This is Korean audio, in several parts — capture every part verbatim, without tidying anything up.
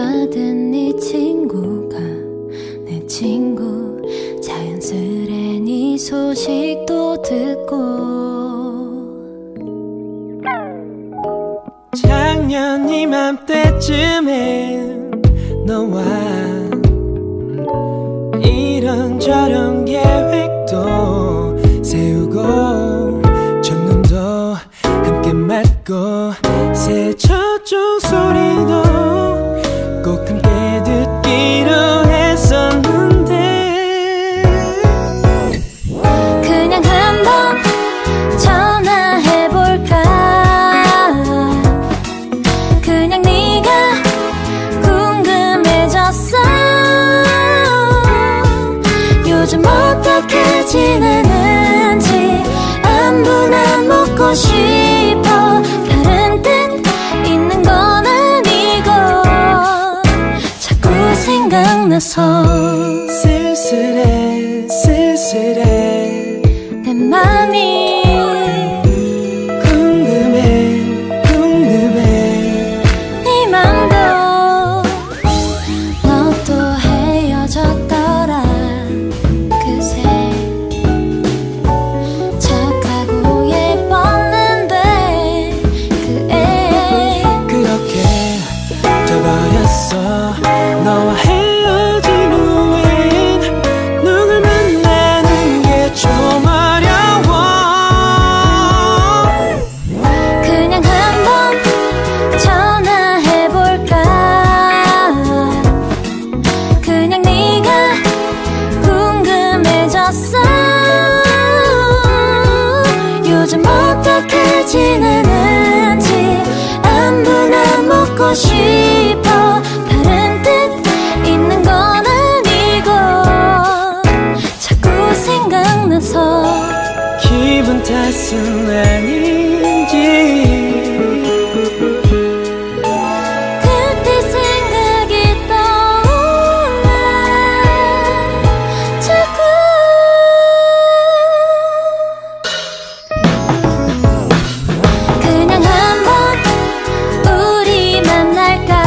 받은 네 친구가 내 친구. 자연스레 네 소식도 듣고. 작년 이맘때쯤엔 너와 이런저런 계획도 세우고 첫눈도 함께 맞고 새 첫 종소리도 꼭 함께 듣기로 했었는데 그냥 한번 전화해볼까. 그냥 네가 궁금해졌어. 요즘 어떻게 지내는지 안부나 묻고 싶어. 다른 뜻 있는 건 아니고 자꾸 생각나서 쓸쓸해 쓸쓸해 내 맘이 궁금해 궁금해 네 맘도. 너 또 헤어졌더라 그새. 착하고 예뻤는데 그 애 그렇게 돼버렸어. 너와 헤어진 후엔 누굴 만나는 게 좀 어려워. 그냥 한번 전화해볼까. 그냥 네가 궁금해졌어. 요즘 어떻게 지내는지 안부나 묻고 싶어. 다른 뜻 있는 건 아니고 자꾸 생각나서 기분 탓은 아닌지 그때 생각이 떠올라 자꾸. 그냥 한번 우리 만날까.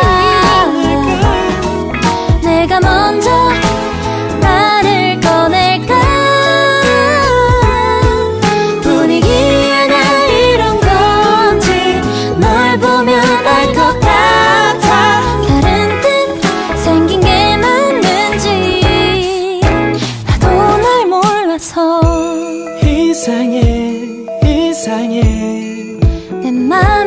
내가 먼저 말을 꺼낼까. 분위기에 나 이런 건지 널 보면 알 것 같아. 다른 뜻 생긴 게 맞는지 나도 날 몰라서 이상해 이상해 내 맘